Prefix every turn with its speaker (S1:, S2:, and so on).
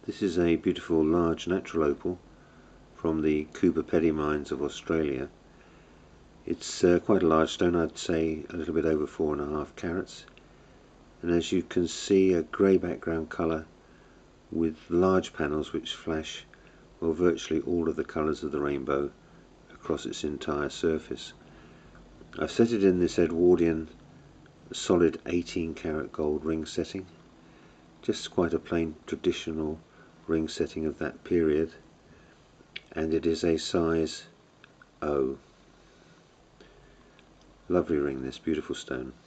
S1: This is a beautiful large natural opal from the Cooper Pedy mines of Australia. It's quite a large stone, I'd say a little bit over 4.5 carats, and as you can see, a grey background colour with large panels which flash virtually all of the colours of the rainbow across its entire surface. I've set it in this Edwardian solid 18 karat gold ring setting, just quite a plain traditional ring setting of that period, and it is a size O. Lovely ring, this beautiful stone.